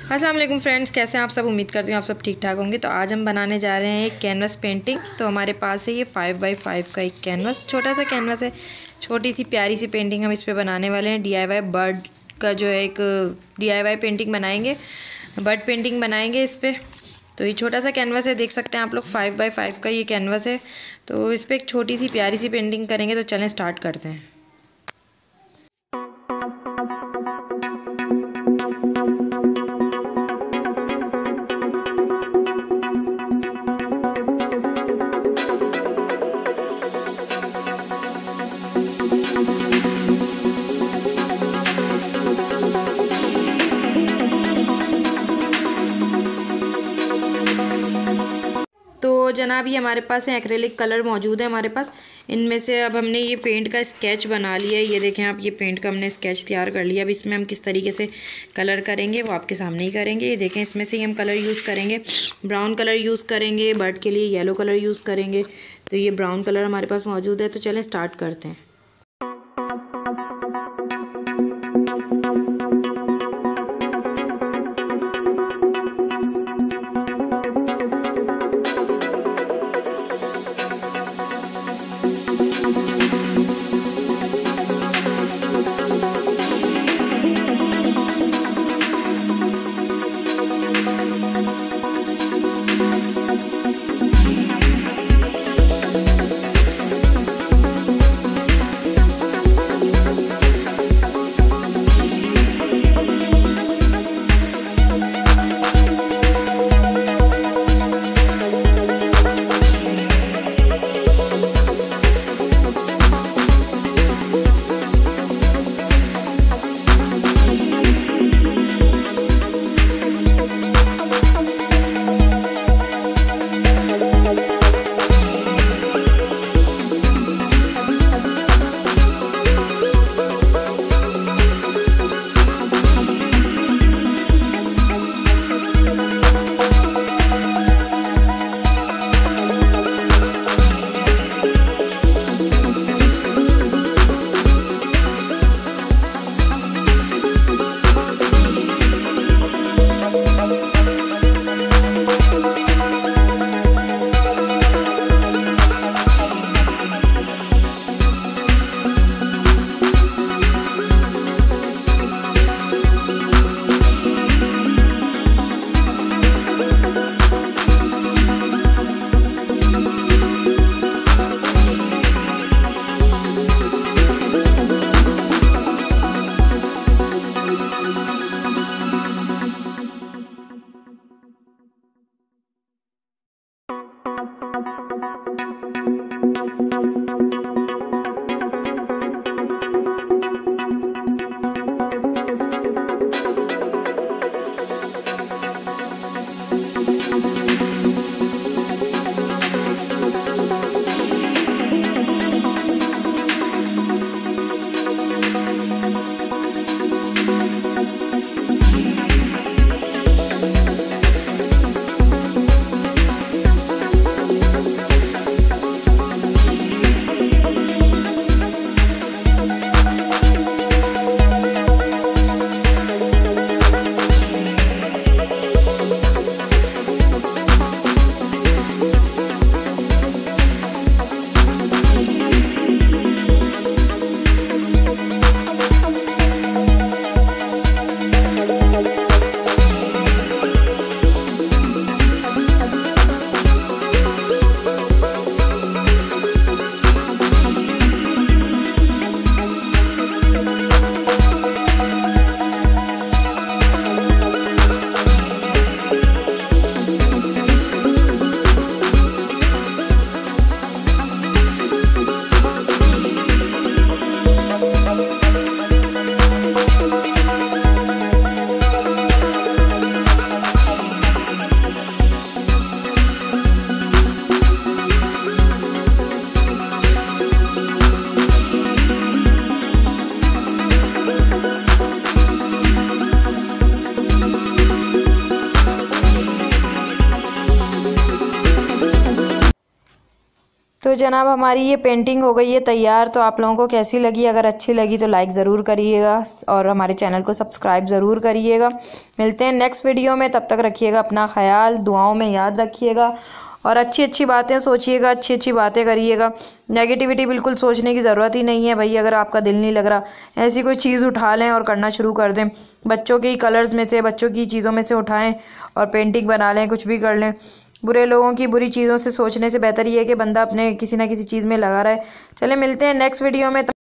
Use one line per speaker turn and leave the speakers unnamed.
अस्सलाम वालेकुम फ्रेंड्स, कैसे हैं आप सब। उम्मीद करती हूँ आप सब ठीक ठाक होंगे। तो आज हम बनाने जा रहे हैं एक कैनवस पेंटिंग। तो हमारे पास है ये 5x5 का एक कैनवस, छोटा सा कैनवस है। छोटी सी प्यारी सी पेंटिंग हम इस पे बनाने वाले हैं। DIY बर्ड का जो है एक DIY पेंटिंग बनाएंगे, बर्ड पेंटिंग बनाएंगे इस पर। तो ये छोटा सा कैनवस है, देख सकते हैं आप लोग। 5x5 का ये कैनवस है। तो इस पर एक छोटी सी प्यारी सी पेंटिंग करेंगे। तो चलें स्टार्ट करते हैं। तो जनाब ये हमारे पास है एक्रेलिक कलर मौजूद है हमारे पास। इनमें से अब हमने ये पेंट का स्केच बना लिया है। ये देखें आप, ये पेंट का हमने स्केच तैयार कर लिया। अब इसमें हम किस तरीके से कलर करेंगे वो आपके सामने ही करेंगे। ये देखें, इसमें से ही हम कलर यूज़ करेंगे। ब्राउन कलर यूज़ करेंगे, बर्ड के लिए येलो कलर यूज़ करेंगे। तो ये ब्राउन कलर हमारे पास मौजूद है। तो चलें स्टार्ट करते हैं। तो जनाब हमारी ये पेंटिंग हो गई है तैयार। तो आप लोगों को कैसी लगी? अगर अच्छी लगी तो लाइक ज़रूर करिएगा और हमारे चैनल को सब्सक्राइब ज़रूर करिएगा। मिलते हैं नेक्स्ट वीडियो में, तब तक रखिएगा अपना ख्याल, दुआओं में याद रखिएगा और अच्छी अच्छी बातें सोचिएगा, अच्छी अच्छी बातें करिएगा। नेगेटिविटी बिल्कुल सोचने की ज़रूरत ही नहीं है भाई। अगर आपका दिल नहीं लग रहा, ऐसी कोई चीज़ उठा लें और करना शुरू कर दें। बच्चों के कलर्स में से, बच्चों की चीज़ों में से उठाएं और पेंटिंग बना लें, कुछ भी कर लें। बुरे लोगों की बुरी चीज़ों से सोचने से बेहतर ये है कि बंदा अपने किसी ना किसी चीज़ में लगा रहे। चले मिलते हैं नेक्स्ट वीडियो में।